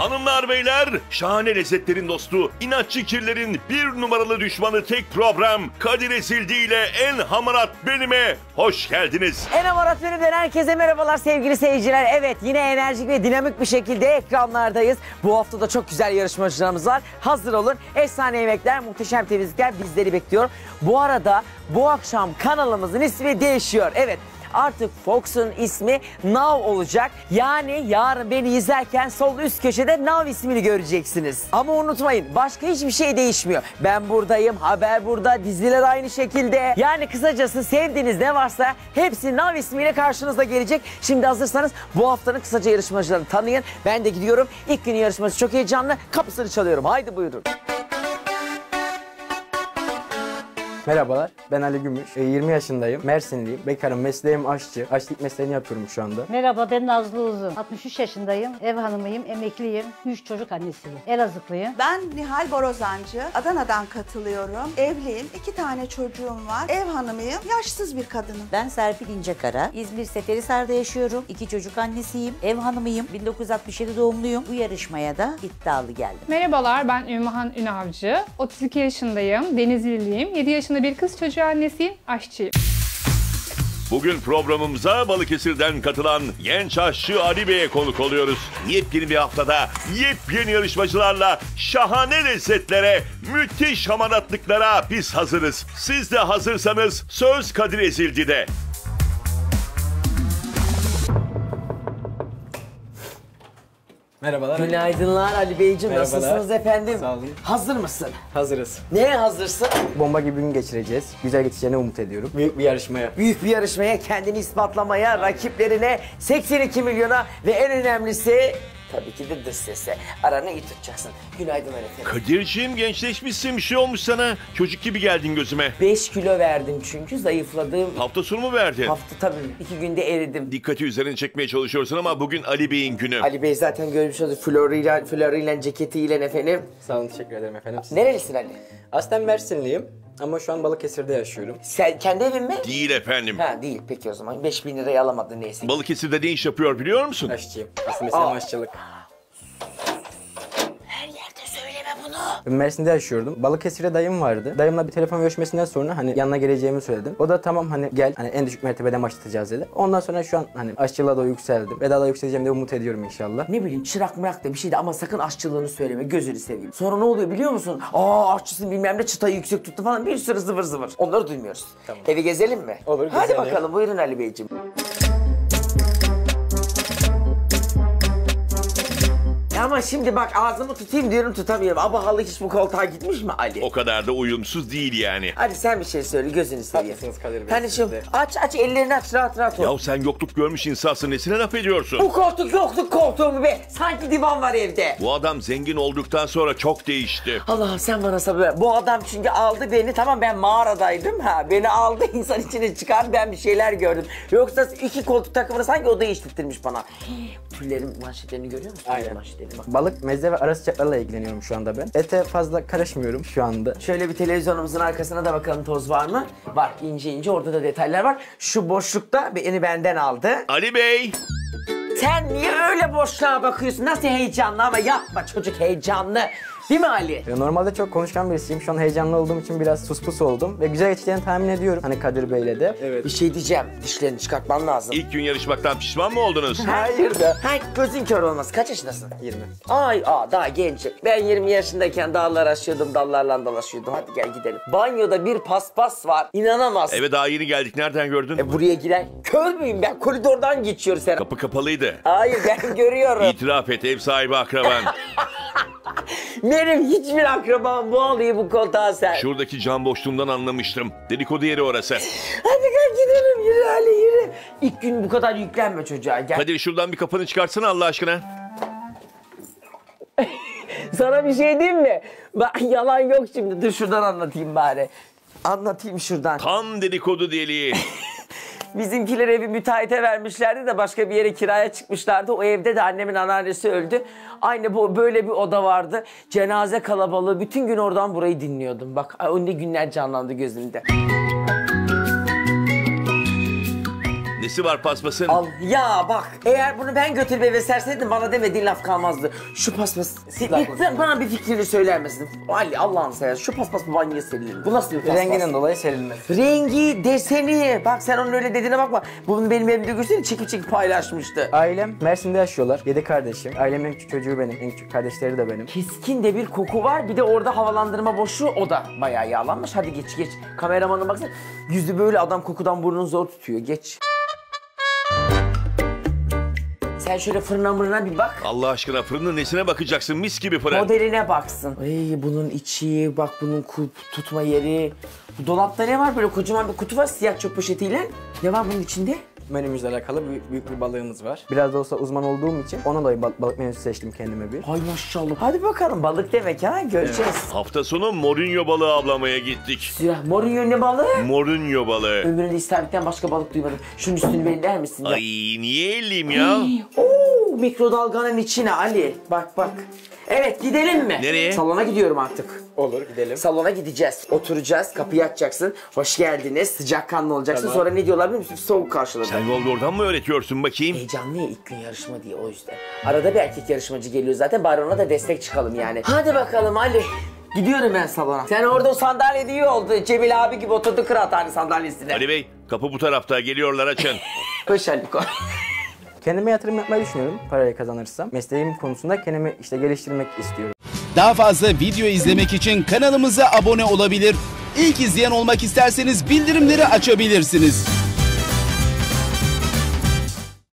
Hanımlar beyler, şahane lezzetlerin dostu, inatçı kirlerin bir numaralı düşmanı tek program Kadir Ezildi ile En Hamarat Benim'e hoş geldiniz. En Hamarat Benim'den herkese merhabalar sevgili seyirciler. Evet, yine enerjik ve dinamik bir şekilde ekranlardayız. Bu hafta da çok güzel yarışmacılarımız var. Hazır olun. Efsane yemekler, muhteşem temizlikler bizleri bekliyor. Bu arada bu akşam kanalımızın ismi değişiyor. Evet. Artık Fox'un ismi Now olacak. Yani yarın beni izlerken sol üst köşede Now ismini göreceksiniz. Ama unutmayın, başka hiçbir şey değişmiyor. Ben buradayım, haber burada, diziler aynı şekilde. Yani kısacası sevdiğiniz ne varsa hepsi Now ismiyle karşınıza gelecek. Şimdi hazırsanız bu haftanın kısaca yarışmacılarını tanıyın. Ben de gidiyorum. İlk günün yarışması çok heyecanlı. Kapısını çalıyorum. Haydi buyurun. Merhabalar, ben Ali Gümüş. 20 yaşındayım, Mersinliyim. Bekarım, mesleğim aşçı. Aşçılık mesleğini yapıyorum şu anda. Merhaba, ben Nazlı Uzun. 63 yaşındayım, ev hanımıyım, emekliyim, 3 çocuk annesiyim. Elazığlıyım. Ben Nihal Borazancı, Adana'dan katılıyorum. Evliyim, 2 tane çocuğum var. Ev hanımıyım, yaşsız bir kadınım. Ben Serpil İncekara, İzmir Seferihisar'da yaşıyorum. 2 çocuk annesiyim, ev hanımıyım. 1967 doğumluyum. Bu yarışmaya da iddialı geldim. Merhabalar, ben Ümmühan Ünavcı. 32 yaşındayım, Denizliliyim. 7 yaşında bir kız çocuğu annesiyim, aşçıyım. Bugün programımıza Balıkesir'den katılan genç aşçı Ali Bey'e konuk oluyoruz. Yepyeni bir haftada yepyeni yarışmacılarla şahane lezzetlere, müthiş hamaratlıklara biz hazırız. Siz de hazırsanız söz Kadir Ezildi'de. Merhabalar. Günaydınlar Ali Beyciğim. Merhabalar. Nasılsınız efendim? Sağ olun. Hazır mısın? Hazırız. Neye hazırsın? Bomba gibi gün geçireceğiz. Güzel geçeceğini umut ediyorum. Büyük bir yarışmaya. Büyük bir yarışmaya, kendini ispatlamaya, rakiplerine, 82 milyona ve en önemlisi tabii ki de dış sese. Aranı iyi tutacaksın. Günaydın efendim. Kadir'ciğim gençleşmişsin, bir şey olmuş sana. Çocuk gibi geldin gözüme. 5 kilo verdim çünkü zayıfladım. Hafta sonu mu verdin? Hafta tabii 2 günde eridim. Dikkati üzerine çekmeye çalışıyorsun ama bugün Ali Bey'in günü. Ali Bey zaten görmüş oldu floruyla ceketiyle efendim. Sağ olun, teşekkür ederim efendim. Nerelisin Ali? Aslen Mersinliyim ama şu an Balıkesir'de yaşıyorum. Sen kendi evin mi? Değil efendim. Ha değil, peki o zaman 5.000 lirayı alamadın neyse. Balıkesir'de ne iş yapıyor biliyor musun? Aşçıyım. Asıl mesleğim aşçılık. Her yerde söyleme bunu. Ben Mersin'de yaşıyordum. Balıkesir'de dayım vardı. Dayımla bir telefon görüşmesinden sonra hani yanına geleceğimi söyledim. O da tamam hani gel hani en düşük mertebeden başlatacağız dedi. Ondan sonra şu an hani aşçılığa da yükseldim. Ve daha da yükseleceğim diye umut ediyorum inşallah. Ne bileyim, çırak mırak da bir şeydi ama sakın aşçılığını söyleme, gözünü seveyim. Sonra ne oluyor biliyor musun? Aşçısın bilmem ne, çıtayı yüksek tuttu falan, bir sürü zıvır zıvır. Onları duymuyoruz. Tamam. Evi gezelim mi? Olur, hadi gezelim. bakalım, buyurun Ali Beyciğim. Ama şimdi bak, ağzımı tutayım diyorum, tutamıyorum. Abahalı hiç bu koltuğa gitmiş mi Ali? O kadar da uyumsuz değil yani. Hadi sen bir şey söyle, gözünü seveyim. Haklısınız Kadir Bey, Kardeşim siz de. aç ellerini aç, rahat rahat ol. Ya sen yokluk görmüş insansın, nesine laf ediyorsun? Bu koltuk yokluk koltuğu mu be? Sanki divan var evde. Bu adam zengin olduktan sonra çok değişti. Allah'ım sen bana sabır ver. Bu adam çünkü aldı beni, tamam ben mağaradaydım ha. Beni aldı, insan içine çıkardı, ben bir şeyler gördüm. Yoksa 2 koltuk takımını sanki o değiştirmiş bana. Tüllerin manşetlerini görüyor musun? Aynen. Manşetlerini bak. Balık, meze ve ara sıcaklarla ilgileniyorum şu anda ben. Ete fazla karışmıyorum şu anda. Şöyle bir televizyonumuzun arkasına da bakalım, toz var mı? Var, ince ince, orada da detaylar var. Şu boşlukta beni benden aldı. Ali Bey! Sen niye öyle boşluğa bakıyorsun? Nasıl heyecanlı, ama yapma çocuk, heyecanlı. Değil mi Ali? Normalde çok konuşkan birisiyim. Şu an heyecanlı olduğum için biraz suspus oldum. Ve güzel geçeceğini tahmin ediyorum. Hani Kadir Bey'le de. Evet. Bir şey diyeceğim, dişlerini çıkartman lazım. İlk gün yarışmaktan pişman mı oldunuz? Hayır da. Ha, gözün kör olmaz. Kaç yaşındasın? 20. Daha genç. Ben 20 yaşındayken dağlar aşıyordum, dallarla dolaşıyordum. Hadi gel gidelim. Banyoda bir paspas var. İnanamazsın. Eve daha yeni geldik, nereden gördün? Buraya giren kör müyüm ben? Koridordan geçiyoruz her. Kapı kapalıydı. Hayır, ben görüyorum. İtiraf et, ev sahibi akraban. Benim hiçbir akrabam bu alıyı bu koltuğa sen. Şuradaki cam boşluğundan anlamıştım. Dedikodu yeri orası. Hadi gel gidelim, yürü Ali yürü. İlk gün bu kadar yüklenme çocuğa, gel. Kadir şuradan bir kapını çıkartsana Allah aşkına. Sana bir şey diyeyim mi? Bak yalan yok şimdi, dur şuradan anlatayım bari. Anlatayım şuradan. Tam dedikodu deliği. Bizimkiler evi müteahhite vermişlerdi de başka bir yere kiraya çıkmışlardı. O evde de annemin anneannesi öldü. Aynı bu böyle bir oda vardı. Cenaze kalabalığı. Bütün gün oradan burayı dinliyordum. Bak o ne günler canlandı gözümde. Nesi var paspasın? Al ya bak, eğer bunu ben götürüp eve serseydim bana demediğin laf kalmazdı. Şu paspas, bana bir fikrini söyler misin? Ali Allah'ını seversen şu paspas bu banyoya serilir. Bu nasıl bir paspas? Renginden dolayı serilmez. Rengi, deseni. Bak sen onun öyle dediğine bakma. Bunu benim evimde görsene çekip paylaşmıştı. Ailem Mersin'de yaşıyorlar. 7 kardeşim. Ailemin en küçük çocuğu benim. En küçük kardeşleri de benim. Keskin de bir koku var. Bir de orada havalandırma boşluğu, o da bayağı yağlanmış. Hadi geç. Kameramanın baksana. Yüzü böyle, adam kokudan burnunu zor tutuyor. Geç. Sen şöyle fırına bir bak. Allah aşkına fırının nesine bakacaksın? Mis gibi fırın. Modeline baksın. Ay bunun içi, bak bunun tutma yeri. Bu dolapta ne var? Böyle kocaman bir kutu var siyah çöp poşetiyle. Ne var bunun içinde? Menümüzle alakalı büyük bir balığımız var. Biraz da olsa uzman olduğum için ona dolayı balık menüsü seçtim kendime bir. Ay maşallah. Hadi bakalım, balık demek ha, göreceğiz. Hafta sonu Mourinho balığı avlamaya gittik. Siyah Mourinho ne balığı? Mourinho balığı. Ömründe istavritten başka balık duymadım. Şunun üstünü belirler misin? Ay niye elliyim ya? Oo, mikrodalganın içine Ali. Bak. Evet, gidelim mi? Nereye? Salona gidiyorum artık. Olur, gidelim. Salona gideceğiz. Oturacağız, kapıyı açacaksın. Hoş geldiniz. Sıcakkanlı olacaksın. Tamam. Sonra ne diyorlar biliyor musun? Soğuk karşıladı. Sen Waldorf'dan mı öğretiyorsun bakayım? Heyecanlı ya, ilk gün yarışma diye, o yüzden. Arada bir erkek yarışmacı geliyor zaten. Bari ona da destek çıkalım yani. Hadi bakalım Ali. Gidiyorum ben salona. Sen orada o sandalyede iyi oldu. Cemil abi gibi oturdu kıraathane sandalyesine. Ali Bey, kapı bu tarafta, geliyorlar, açın. Koş Ali koş. Kendime yatırım yapmayı düşünüyorum parayı kazanırsam. Mesleğim konusunda kendimi geliştirmek istiyorum. Daha fazla video izlemek için kanalımıza abone olabilir. İlk izleyen olmak isterseniz bildirimleri açabilirsiniz.